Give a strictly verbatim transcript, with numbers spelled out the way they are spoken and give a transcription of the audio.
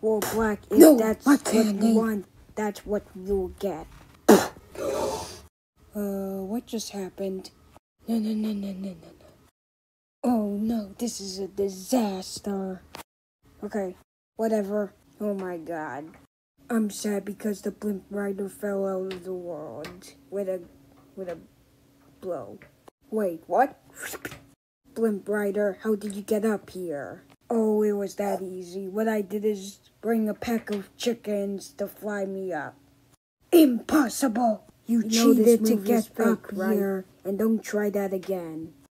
Well, Black, if No, that's my what candy. you want, that's what you'll get. Uh, what just happened? No, no, no, no, no, no, no. Oh no, this is a disaster. Okay, whatever. Oh my god. I'm sad because the blimp rider fell out of the world with a with a blow. Wait, what? Blimp rider, how did you get up here? Oh, it was that easy. What I did is bring a pack of chickens to fly me up. Impossible! You, you cheated to get fake, up right? here, and don't try that again.